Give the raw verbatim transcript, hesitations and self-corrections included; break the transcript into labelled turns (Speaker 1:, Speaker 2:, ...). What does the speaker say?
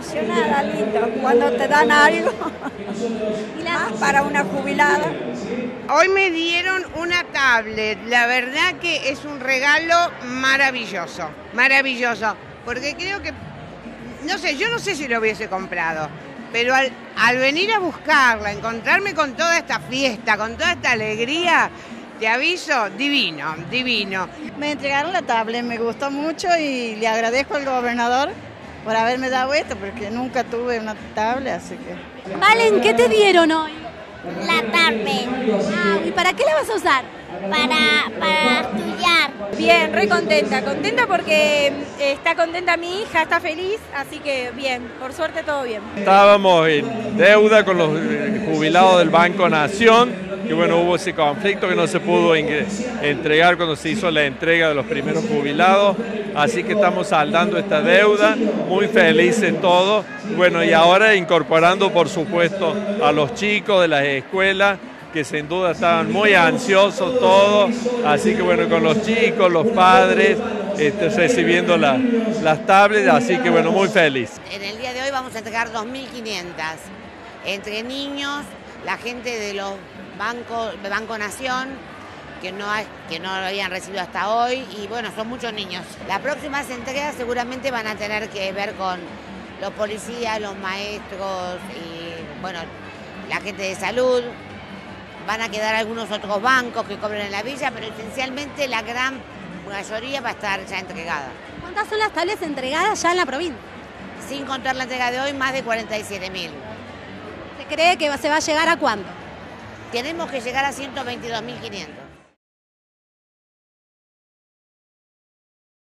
Speaker 1: emocionada, lindo, cuando te dan algo,
Speaker 2: ¿Y la-
Speaker 1: más para una jubilada.
Speaker 3: Hoy me dieron una tablet, la verdad que es un regalo maravilloso, maravilloso, porque creo que, no sé, yo no sé si lo hubiese comprado, pero al, al venir a buscarla, encontrarme con toda esta fiesta, con toda esta alegría, te aviso, divino, divino.
Speaker 4: Me entregaron la tablet, me gustó mucho y le agradezco al gobernador por haberme dado esto, porque nunca tuve una tablet, así que...
Speaker 2: Valen, ¿qué te dieron hoy?
Speaker 5: La tablet
Speaker 2: Ah, ¿y para qué la vas a usar?
Speaker 5: para, para estudiar.
Speaker 6: Bien, re contenta, contenta porque eh, está contenta mi hija, está feliz, así que bien, por suerte todo bien.
Speaker 7: Estábamos en deuda con los eh, jubilados del Banco Nación, y bueno, hubo ese conflicto que no se pudo ingre- entregar cuando se hizo la entrega de los primeros jubilados, así que estamos saldando esta deuda, muy felices todos, bueno, y ahora incorporando por supuesto a los chicos de las escuelas, que sin duda estaban muy ansiosos todos, así que bueno, con los chicos, los padres, este, recibiendo la- las tablets, así que bueno, muy feliz.
Speaker 8: En el día de hoy vamos a entregar dos mil quinientas entre niños, la gente de los bancos, de Banco Nación, que no, hay, que no lo habían recibido hasta hoy, y bueno, son muchos niños. Las próximas entregas seguramente van a tener que ver con los policías, los maestros y bueno, la gente de salud. Van a quedar algunos otros bancos que cobran en la villa, pero esencialmente la gran mayoría va a estar ya entregada.
Speaker 2: ¿Cuántas son las tablets entregadas ya en la provincia?
Speaker 8: Sin contar la entrega de hoy, más de cuarenta y siete mil.
Speaker 2: ¿Se cree que se va a llegar a cuánto?
Speaker 8: Tenemos que llegar a ciento veintidós mil quinientos.